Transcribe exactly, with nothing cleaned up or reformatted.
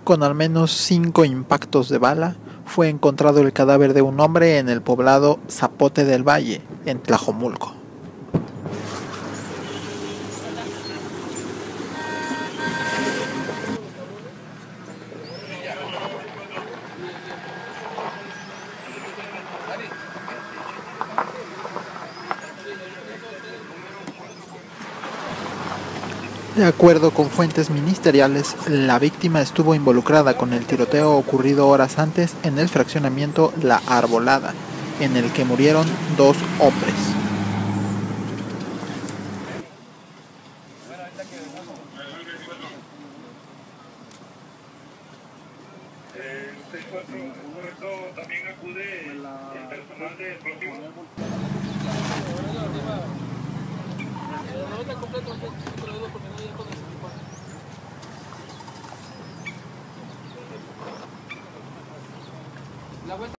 Con al menos cinco impactos de bala, fue encontrado el cadáver de un hombre en el poblado Zapote del Valle, en Tlajomulco. De acuerdo con fuentes ministeriales, la víctima estuvo involucrada con el tiroteo ocurrido horas antes en el fraccionamiento La Arbolada, en el que murieron dos hombres. También acude el personal de próximo. La vuelta